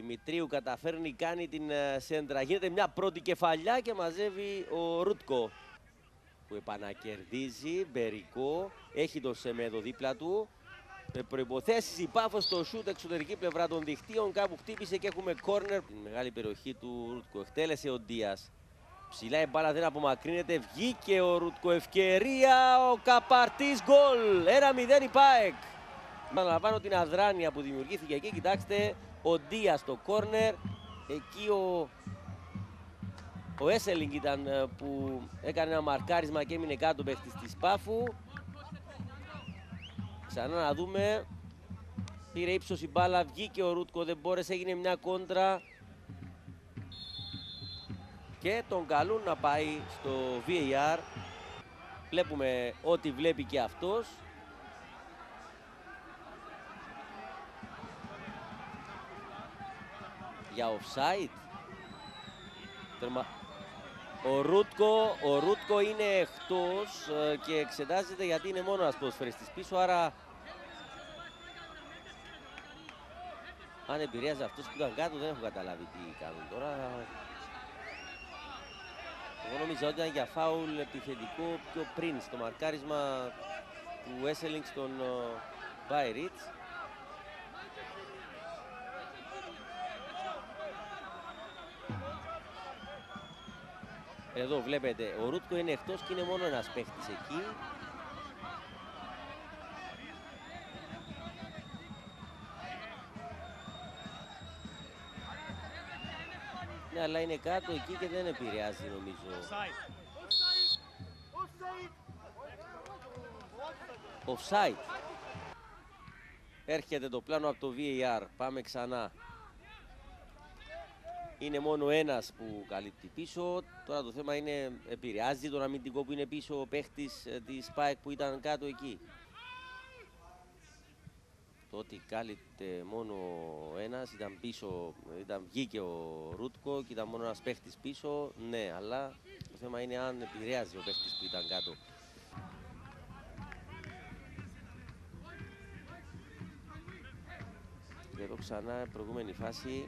Δημητρίου καταφέρνει, κάνει την σέντρα. Γίνεται μια πρώτη κεφαλιά και μαζεύει ο Ρούτκο, που επανακερδίζει. Μπερικό, έχει τον Σεμέδο δίπλα του. Με προϋποθέσεις η Πάφος στο σούτ εξωτερική πλευρά των δικτύων. Κάπου χτύπησε και έχουμε κόρνερ. Την μεγάλη περιοχή του Ρούτκο. Εκτέλεσε ο Ντίας. Ψηλά η μπάλα δεν απομακρύνεται. Βγήκε ο Ρούτκο. Ευκαιρία. Ο Καπαρτής. Γκολ. 1-0 η ΠΑΕΚ. Αναλαμβάνω την αδράνεια που δημιουργήθηκε εκεί. Κοιτάξτε. Ο Ντίας στο κόρνερ. Εκεί ο Έσελινγκ ήταν που έκανε ένα μαρκάρισμα και έμεινε κάτω παίχτης της Πάφου. Ξανά να δούμε. Πήρε ύψος η μπάλα, βγήκε ο Ρούτκο, δεν μπόρεσε, έγινε μια κόντρα. Και τον καλούν να πάει στο VAR. Βλέπουμε ό,τι βλέπει και αυτός. Για offside. Ο Ρούτκο είναι εκτός και εξετάζεται γιατί είναι μόνο ένας ποδοσφαιριστής πίσω, άρα αν επηρέαζε αυτός που ήταν κάτω δεν έχω καταλάβει τι κάνουν τώρα. Εγώ νόμιζα ότι ήταν για φάουλ επιθετικό πιο πριν στο μαρκάρισμα του Έσελινγκ στον Μπάιριτς. Εδώ βλέπετε, ο Ρούτκο είναι εκτός και είναι μόνο ένας παίχτης εκεί. Ναι, αλλά είναι κάτω εκεί και δεν επηρεάζει νομίζω. Offside. Έρχεται το πλάνο από το VAR. Πάμε ξανά. Είναι μόνο ένας που καλύπτει πίσω. Τώρα το θέμα είναι, επηρεάζει τον αμυντικό που είναι πίσω ο παίχτης της ΠΑΕΚ που ήταν κάτω εκεί. Το ότι κάλυπτε μόνο ένας, ήταν πίσω, βγήκε ο Ρούτκο και ήταν μόνο ένας παίχτης πίσω. Ναι, αλλά το θέμα είναι αν επηρεάζει ο παίχτης που ήταν κάτω. Και εδώ ξανά προηγούμενη φάση.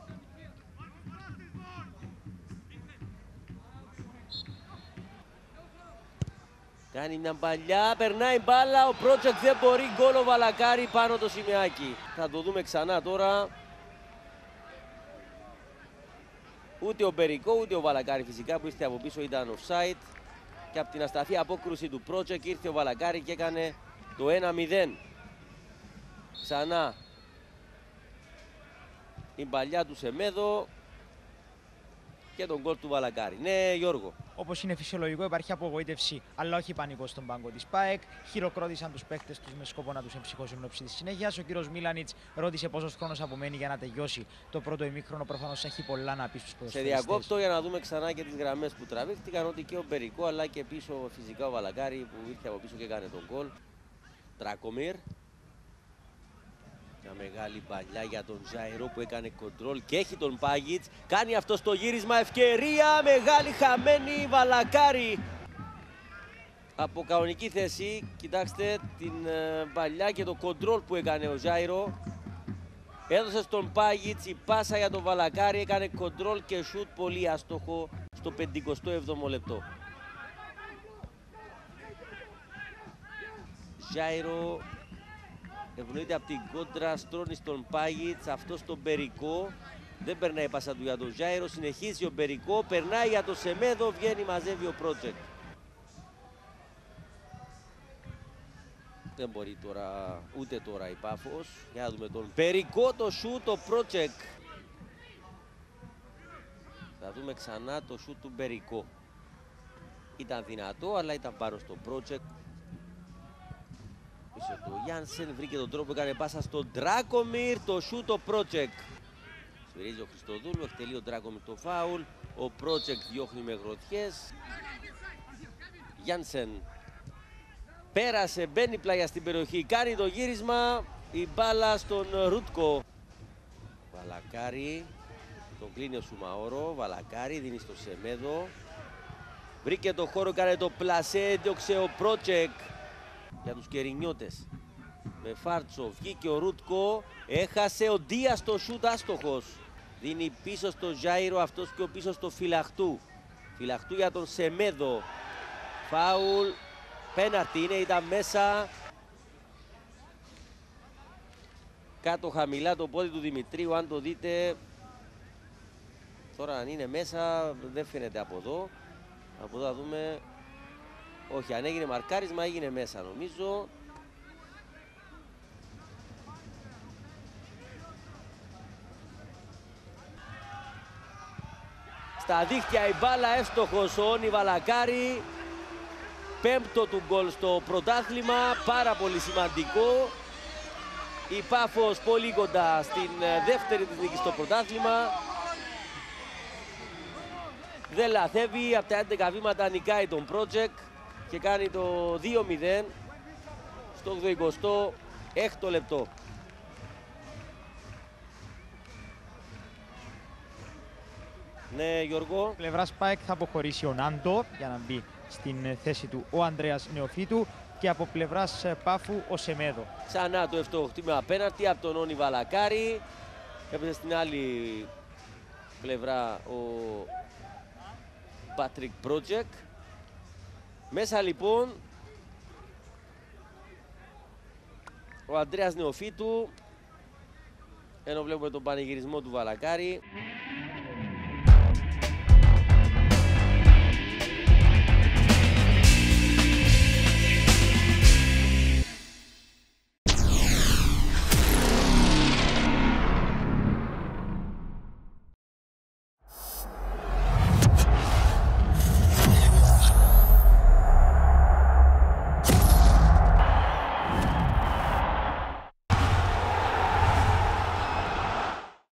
Κάνει μια παλιά, περνάει μπάλα, ο Project δεν μπορεί, γκολ ο Βαλακάρη πάνω το σημειάκι. Θα το δούμε ξανά τώρα. Ούτε ο Μπερικό ούτε ο Βαλακάρη φυσικά που ήρθε από πίσω ήταν offside. Και από την ασταθή απόκρουση του Project ήρθε ο Βαλακάρη και έκανε το 1-0. Ξανά η παλιά του Σεμέδο και τον γκολ του Βαλακάρη. Ναι, Γιώργο. Όπως είναι φυσιολογικό, υπάρχει απογοήτευση, αλλά όχι πανικό στον πάγκο της ΠΑΕΚ. Χειροκρότησαν τους παίκτες τους με σκοπό να τους εμψυχώσουν εν ώψη της συνέχειας. Ο κύριος Μίλανιτς ρώτησε πόσος χρόνος απομένει για να τελειώσει το πρώτο ημίχρονο. Προφανώς έχει πολλά να πει στους ποδοσφαιριστές. Σε διακόπτω για να δούμε ξανά και τις γραμμές που τραβήχτηκαν. Ότι και ο Μπερικό αλλά και πίσω φυσικά ο Βαλακάρη που ήρθε από πίσω και έκανε τον γκολ. Τράκομιρ. Μια μεγάλη παλιά για τον Ζάιρο που έκανε κοντρόλ και έχει τον Πάγιτς. Κάνει αυτό στο γύρισμα, ευκαιρία, μεγάλη χαμένη, Βαλακάρη. Από κανονική θέση, κοιτάξτε την παλιά και το κοντρόλ που έκανε ο Ζάιρο. Έδωσε στον Πάγιτς, η πάσα για τον Βαλακάρη, έκανε κοντρόλ και σουτ πολύ άστοχο στο 57ο λεπτό. Ζάιρο ευνοείται από την κόντρα, στρώνει στον Πάγιτς, αυτό στον Μπερικό. Δεν περνάει η πάσα του για τον Ζάιρο, συνεχίζει ο Μπερικό, περνάει για τον Σεμέδο, βγαίνει, μαζεύει ο Project. Δεν μπορεί τώρα, ούτε τώρα η Πάφος. Για να δούμε τον Μπερικό, το σούτ, το Project. Θα δούμε ξανά το σούτ του Μπερικό. Ήταν δυνατό, αλλά ήταν πάνω στο Project. Πίσω του Γιάνσεν, βρήκε τον τρόπο, έκανε πάσα στον Τράκομιρ, το σούτ, το Project. Σφυρίζει ο Χριστοδούλου, εκτελεί ο Τράκομιρ το φάουλ. Ο Project διώχνει με γροθιές. Γιάνσεν πέρασε, μπαίνει πλάγια στην περιοχή, κάνει το γύρισμα. Η μπάλα στον Ρούτκο. Βαλακάρη, τον κλείνει ο Σουμαόρο. Βαλακάρη δίνει στο Σεμέδο. Βρήκε το χώρο, έκανε το πλασέ, διώξε ο Project. Για τους Κερινιώτες. Με Φάρτσο βγήκε ο Ρούτκο. Έχασε ο Ντίας το σούτ, άστοχος. Δίνει πίσω στο Ζάιρο, αυτός πιο πίσω στο Φυλαχτού. Φυλαχτού για τον Σεμέδο. Φάουλ. Πέναρτη είναι, ήταν μέσα. Κάτω χαμηλά το πόδι του Δημητρίου, αν το δείτε. Τώρα αν είναι μέσα δεν φαίνεται από εδώ. Από εδώ θα δούμε. Όχι, αν έγινε μαρκάρισμα έγινε μέσα νομίζω. Στα δίχτυα η μπάλα, εύστοχος ο Όνι Βαλακάρη. Πέμπτο του γκολ στο πρωτάθλημα, πάρα πολύ σημαντικό. Η Πάφος πολύ κοντά στην δεύτερη της νίκη στο πρωτάθλημα. Δεν λαθεύει, από τα 11 βήματα νικάει τον Project και κάνει το 2-0 στο 86ο λεπτό. Ναι, Γιώργο. Πλευράς ΠΑΕΚ θα αποχωρήσει ο Νάντο για να μπει στην θέση του ο Ανδρέας Νεοφίτου και από πλευράς Πάφου ο Σεμέδο. Ξανά το εύστοχο χτύπημα απέναντι από τον Όνι Βαλακάρη. Έπαιζε στην άλλη πλευρά ο Patrick Project. Μέσα λοιπόν ο Ανδρέας Νεοφίτου, ενώ βλέπουμε τον πανηγυρισμό του Βαλακάρη.